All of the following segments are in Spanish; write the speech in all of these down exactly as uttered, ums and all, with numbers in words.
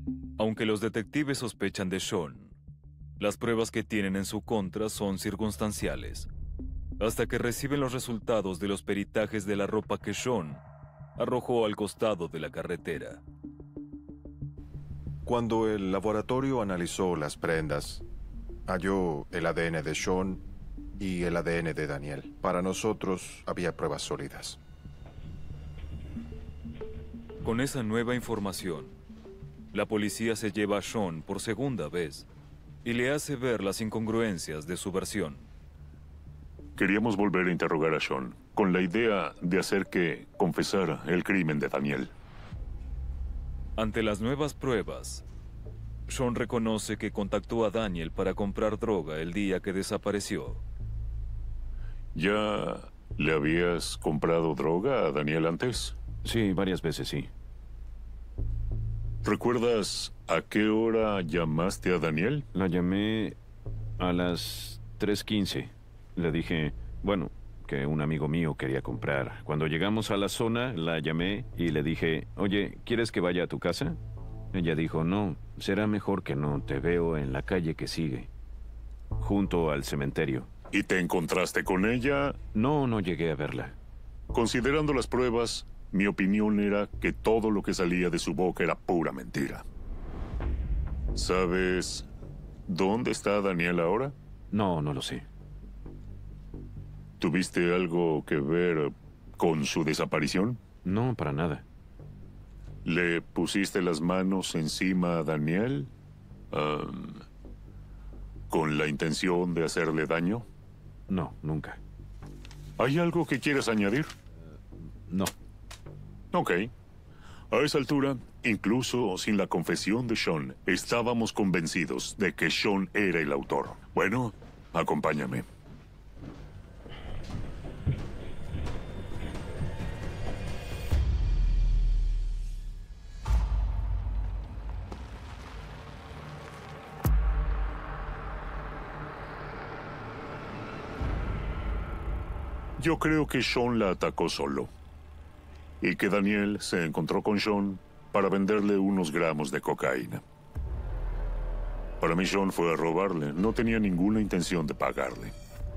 Aunque los detectives sospechan de Sean, las pruebas que tienen en su contra son circunstanciales, hasta que reciben los resultados de los peritajes de la ropa que Sean arrojó al costado de la carretera. Cuando el laboratorio analizó las prendas, halló el A D N de Sean y el A D N de Daniel. Para nosotros había pruebas sólidas. Con esa nueva información, la policía se lleva a Sean por segunda vez y le hace ver las incongruencias de su versión. Queríamos volver a interrogar a Sean, con la idea de hacer que confesara el crimen de Daniel. Ante las nuevas pruebas, Sean reconoce que contactó a Daniel para comprar droga el día que desapareció. ¿Ya le habías comprado droga a Daniel antes? Sí, varias veces sí. ¿Recuerdas a qué hora llamaste a Daniel? La llamé a las tres quince. Le dije, bueno, que un amigo mío quería comprar. Cuando llegamos a la zona, la llamé y le dije, oye, ¿quieres que vaya a tu casa? Ella dijo, no, será mejor que no, te veo en la calle que sigue, junto al cementerio. ¿Y te encontraste con ella? No, no llegué a verla. Considerando las pruebas, mi opinión era que todo lo que salía de su boca era pura mentira. ¿Sabes dónde está Daniel ahora? No, no lo sé. ¿Tuviste algo que ver con su desaparición? No, para nada. ¿Le pusiste las manos encima a Daniel? Um, ¿Con la intención de hacerle daño? No, nunca. ¿Hay algo que quieras añadir? No. Ok. A esa altura, incluso sin la confesión de Sean, estábamos convencidos de que Sean era el autor. Bueno, acompáñame. Yo creo que Sean la atacó solo. Y que Daniel se encontró con Sean para venderle unos gramos de cocaína. Para mí, Sean fue a robarle. No tenía ninguna intención de pagarle.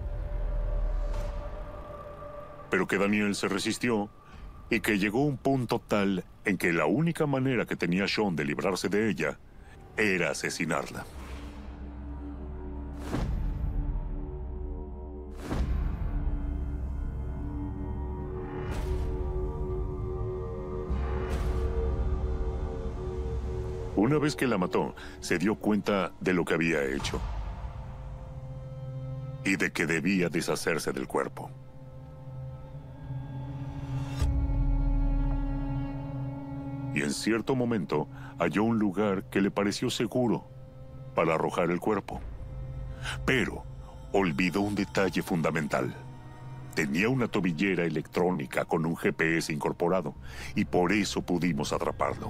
Pero que Daniel se resistió y que llegó un punto tal en que la única manera que tenía Sean de librarse de ella era asesinarla. Una vez que la mató, se dio cuenta de lo que había hecho y de que debía deshacerse del cuerpo. Y en cierto momento halló un lugar que le pareció seguro para arrojar el cuerpo. Pero olvidó un detalle fundamental. Tenía una tobillera electrónica con un G P S incorporado y por eso pudimos atraparlo.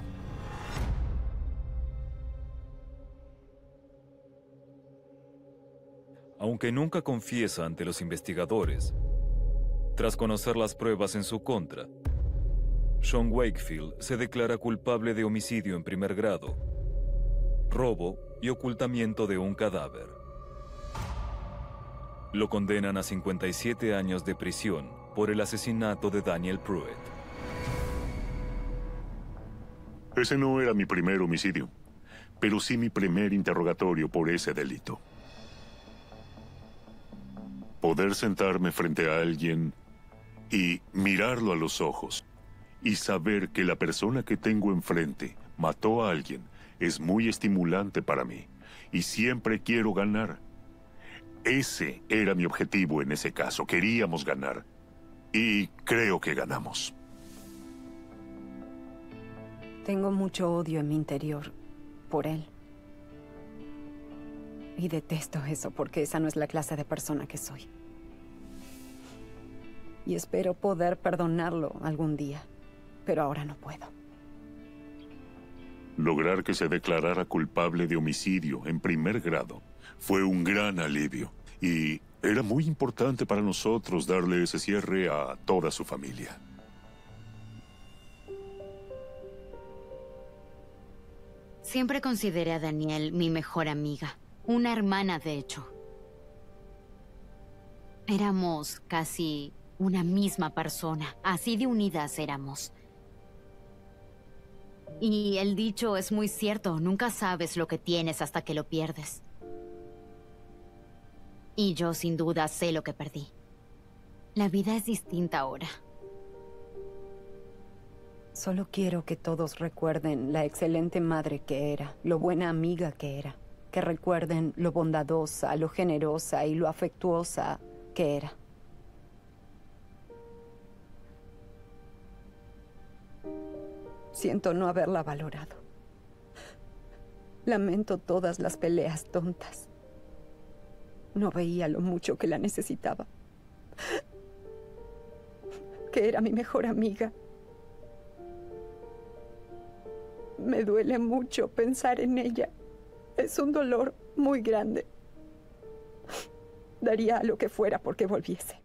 Aunque nunca confiesa ante los investigadores, tras conocer las pruebas en su contra, Sean Wakefield se declara culpable de homicidio en primer grado, robo y ocultamiento de un cadáver. Lo condenan a cincuenta y siete años de prisión por el asesinato de Daniel Pruitt. Ese no era mi primer homicidio, pero sí mi primer interrogatorio por ese delito. Poder sentarme frente a alguien y mirarlo a los ojos y saber que la persona que tengo enfrente mató a alguien es muy estimulante para mí y siempre quiero ganar. Ese era mi objetivo en ese caso, queríamos ganar y creo que ganamos. Tengo mucho odio en mi interior por él. Y detesto eso porque esa no es la clase de persona que soy. Y espero poder perdonarlo algún día, pero ahora no puedo. Lograr que se declarara culpable de homicidio en primer grado fue un gran alivio y era muy importante para nosotros darle ese cierre a toda su familia. Siempre consideré a Danielle mi mejor amiga. Una hermana, de hecho. Éramos casi una misma persona. Así de unidas éramos. Y el dicho es muy cierto. Nunca sabes lo que tienes hasta que lo pierdes. Y yo sin duda sé lo que perdí. La vida es distinta ahora. Solo quiero que todos recuerden la excelente madre que era, lo buena amiga que era. Que recuerden lo bondadosa, lo generosa y lo afectuosa que era. Siento no haberla valorado. Lamento todas las peleas tontas. No veía lo mucho que la necesitaba. Que era mi mejor amiga. Me duele mucho pensar en ella. Es un dolor muy grande. Daría lo que fuera porque volviese.